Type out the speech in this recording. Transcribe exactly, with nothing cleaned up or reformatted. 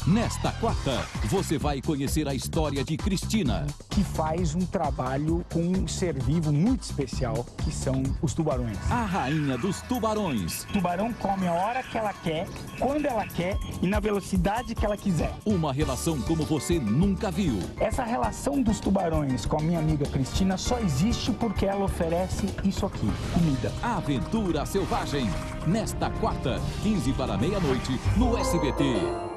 Nesta quarta, você vai conhecer a história de Cristina, que faz um trabalho com um ser vivo muito especial, que são os tubarões. a rainha dos tubarões. O tubarão come a hora que ela quer, quando ela quer e na velocidade que ela quiser. Uma relação como você nunca viu. Essa relação dos tubarões com a minha amiga Cristina só existe porque ela oferece isso aqui, comida. Aventura Selvagem. Nesta quarta, quinze para meia-noite, no S B T.